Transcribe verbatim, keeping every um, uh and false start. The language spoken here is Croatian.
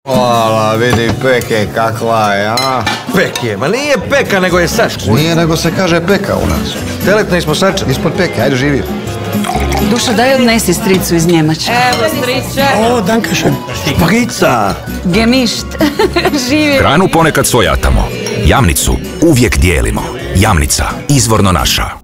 Hvala, vidi peke kakva je, a? Peke, ma nije peka, nego je sačka. Nije, nego se kaže peka u nas. Teletni smo sačka. Ispod peke, ajde živi. Duša, daj odnesi stricu iz Njemačke. Evo, striče. O, dankeschön. Šparica. Gemišt. Živi. Hranu ponekad svojatamo. Jamnicu uvijek dijelimo. Jamnica, izvorno naša.